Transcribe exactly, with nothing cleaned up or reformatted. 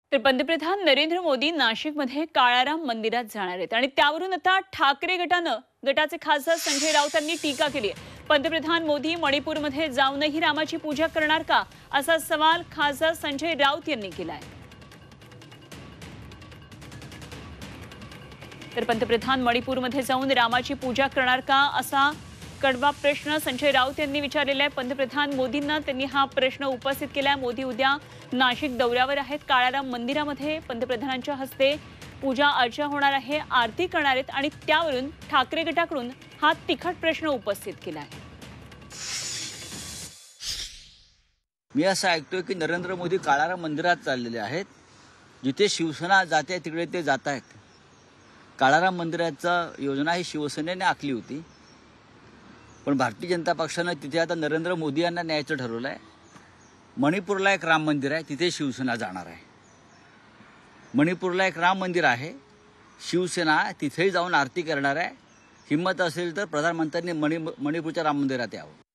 तर पंतप्रधान नरेंद्र मोदी नाशिकमध्ये काळाराम मंदिरात जाणार आहेत आणि त्यावरून आता ठाकरे गटानं गटाचे खासदार संजय राऊत यांनी टीका केली आहे। पंतप्रधान मोदी मणिपूरमध्ये जाऊनही रामाची पूजा करणार का असा सवाल खासदार संजय राऊत यांनी केला आहे। तर पंतप्रधान मणिपूरमध्ये जाऊन रामाची पूजा करणार का असा कडवा प्रश्न संजय राऊत यांनी विचारलेला आहे। पंतप्रधान मोदींना त्यांनी हा प्रश्न उपस्थित केला आहे। मोदी उद्या नाशिक दौऱ्यावर आहेत। काळाराम मंदिरामध्ये पंतप्रधानांच्या हस्ते पूजा अर्चा होणार आहे, आरती करणार आहेत आणि त्यावरून ठाकरे गटाकडून हा तिखट प्रश्न उपस्थित केला आहे। मी असं ऐकतोय की नरेंद्र मोदी काळाराम मंदिरात चाललेले आहेत, जिथे शिवसेना जाते तिकडे ते जात आहेत। काळाराम मंदिराचा योजना ही शिवसेनेने आखली होती, पण भारतीय जनता पक्षाने तिथे आता नरेंद्र मोदी यांना न्यायचं ठरवलं आहे। मणिपूरला एक राम मंदिर आहे, तिथे शिवसेना जाणार आहे। मणिपूरला एक राम मंदिर आहे, शिवसेना तिथेही जाऊन आरती करणार आहे। हिम्मत असेल तर प्रधानमंत्र्यांनी मणि मणिपूरच्या राम मंदिरात यावं।